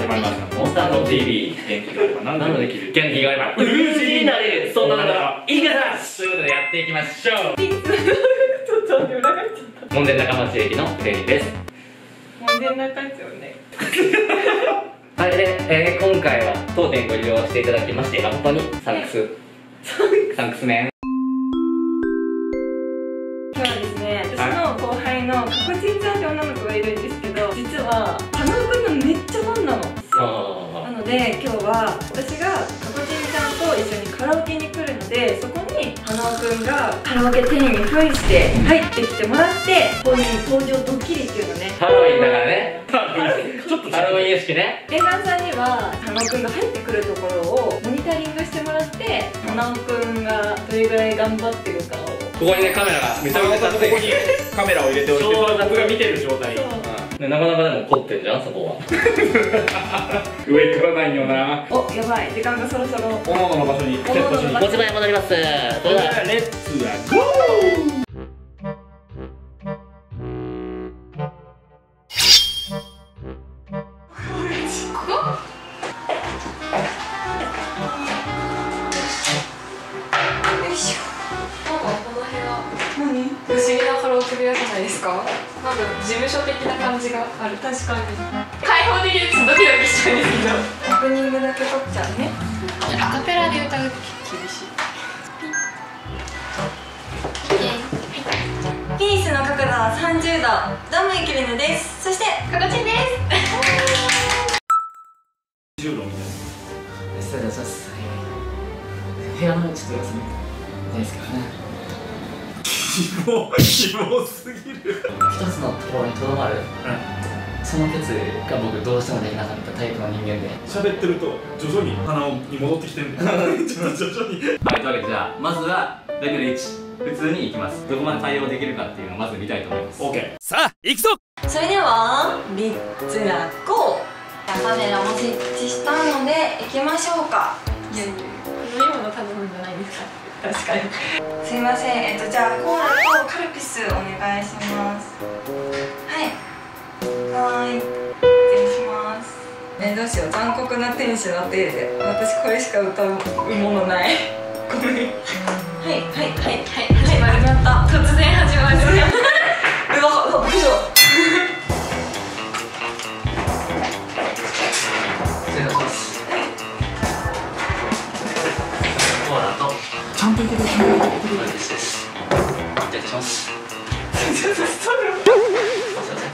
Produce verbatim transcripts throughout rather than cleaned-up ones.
始まりましたモンスターの ティービー。元気があれば何でもできる、元気があればウルジになれる、そんなのがいいかなということでやっていきましょう。 ちょっと裏返っちゃった。 門前仲町駅のフェリーです。 門前仲町ね。 はい、で、えー、今回は当店ご利用していただきまして誠にサンクスサンクスメン。 今日はですね、私の後輩のかこちんちゃんって女の子がいるんですけど、実は花尾くんのめっちゃファンなの。なので今日は私がかこちんちゃんと一緒にカラオケに来るので、そこに花尾くんがカラオケ店員に扮して入ってきてもらって、本人登場ドッキリっていうのね。 ハロウィンだからね。ちょっとハロウィン意識ね。 映画さんには花尾くんが入ってくるところをモニタリングしてもらって、花尾くんがどれぐらい頑張ってるかを。 ここにね、カメラがめちゃめちゃ立って、 ここにカメラを入れておいて、僕が見てる状態。 なかなかでも凝ってんじゃん、そこは。 上からないよな。 お、やばい、時間がそろそろおのおのの場所に、セットしに。 ごつばい戻ります。それではレッツはゴー。 不思議なカラオケ部屋じゃないですか。なんか事務所的な感じがある。確かに開放的でちょっとドキドキしちゃうんですけど、 オープニングだけ撮っちゃうね。 アカペラで歌うと厳しい。 ピースの角度はさんじゅうど。どうもゆきりぬです。そしてかこちんです。 じゅうどみたいな。 失礼いたします。部屋のちょっと様子見ないですけどね。 希望、希望すぎる。 一つのところにとどまる、うん、その決意が僕どうしてもできなかったタイプの人間で、 喋ってると徐々に鼻に戻ってきてるんでちょっと徐々に。 はい、というわけでじゃあまずはレベルいち、普通にいきます。どこまで対応できるかっていうのをまず見たいと思います。 OK、 さあ行くぞ。 それではリッツラゴー。カメラも設置したので行きましょうか。 いやいや、飲み物頼むんじゃないですか。確かに。 すいません、えっとじゃあコーラとカルピスお願いします。はいはーい、失礼します。え、どうしよう、残酷な天使の手で私これしか歌うものない。ごめん。はいはいはいはい始まった。突然始まる。うわ、うわ、びっくりした。 失礼いたします。コーラとちゃんといけてる、ちゃんといけてる。 これですです。失礼いたします。 ちょっとストロー。 すいません。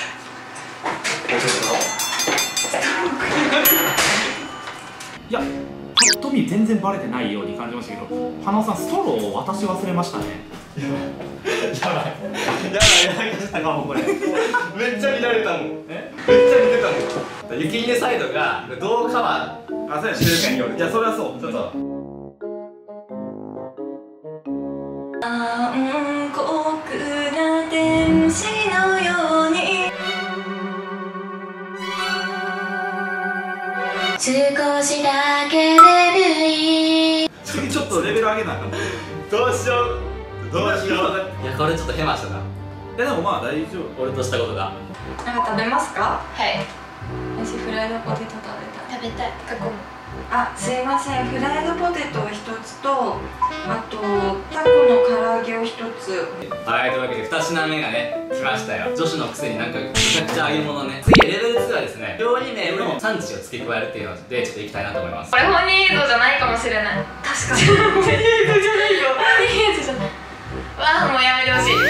いや、ぱっと見全然バレてないように感じましたけど、花尾さんストローを渡し忘れましたね。 やばいやばいやばいかしたかもこれ。めっちゃ見られたもん。え？めっちゃ見てたもん。ゆきりねサイドがどうカバーあ、そうやしてるかによる。 いや、それはそう。 ちょっと。 暗黒な天使のように少しだけレベル。 次ちょっとレベル上げなあかん。 どうしようどうしよう。いや、これちょっとヘマしたな。 いや、でもまあ大丈夫。 俺としたことが。 なんか食べますか？ はい。 私フライドポテト食べたい。 食べたい。過去。 あ、すいません、フライドポテトを一つと、あとタコの唐揚げを一つ。 はい、というわけでふた品目がね、来ましたよ。女子のくせになんかめちゃくちゃ揚げ物ね。次レベルツーはですね、料理名の産地を付け加えるっていうのでちょっといきたいなと思います。 これ本人映像じゃないかもしれない。 確かに本人映像じゃないよ。 本人映像じゃない。わあ、もうやめてほしい。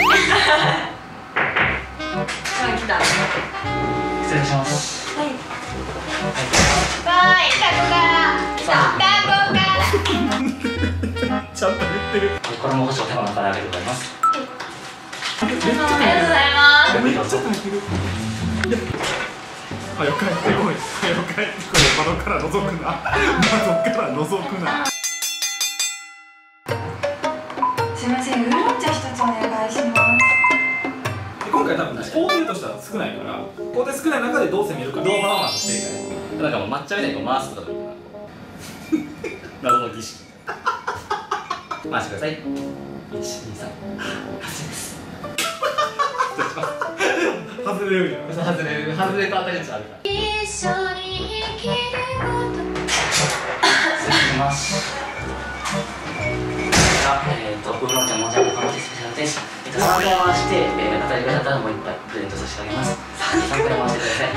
あ、来た。 失礼します。 はい。 わーい、タコから来た。タコからちゃんと言ってる。 これも少しお手間の唐揚げでございます。 ありがとうございます。 めっちゃ入ってる。早く帰ってこい。早く帰ってこい。窓から覗くな。窓から覗くな。 すいません、ウーロン茶一つお願いします。 今回多分工程としては少ないから、工程少ない中でどう攻めるか、 どうパフォーマンスしていくかね。なんかもう抹茶みたいにこう回すとかでもいいかな。謎の儀式。回してください。いち、に、さん。発生です。 外れるじゃん。 外れる、外れたあたりちょっとあるから。 一緒にさんかい回して、えー、当たりがだったらもう一杯プレゼントさせてあげます。さんかい回してください。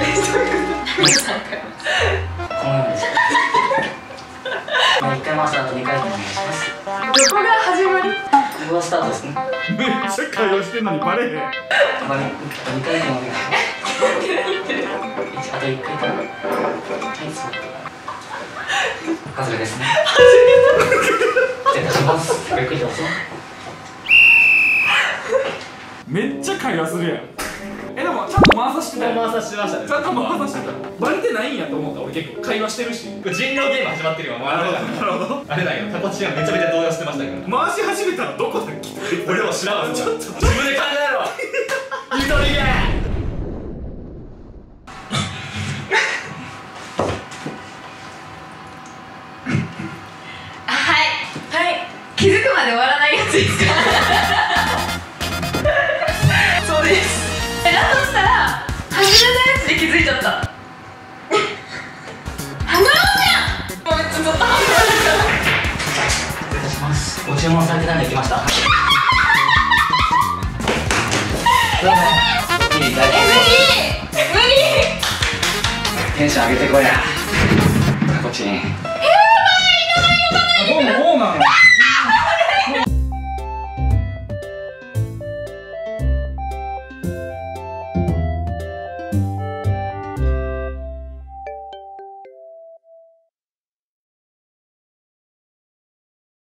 このようにしていっかい回した後にかい転お願いします。 どこが始まり？ ここがスタートですね。 めっちゃ会話してんのにバレへん。 あとにかい転お願いします。あといっかい転。はい、そう外れですね。失礼いたします。ゆっくりどうぞ。 めっちゃ会話するやん。え、でもちゃんと回さしてたよ。 回さしてましたね。 ちゃんと回さしてた。バレてないんやと思った。俺結構会話してるし。 これ人狼ゲーム始まってるよ。なるほどなるほど。あれだけどタコチンはめちゃめちゃ動揺してましたけど、 回し始めたらどこだっけ。 俺も知らんわ。ちょっと自分で考えろ。ゆとりげ。 気づくまで終わらないやつですか？そうです。え、だとしたら初めのやつで気づいちゃった。ハムローやん。もうめっちゃずっとハムローだから。 失礼いたします。ご注文されてたんで来ました。 え、無理無理。 テンション上げてこいや。タコチン。 どうもこうなの。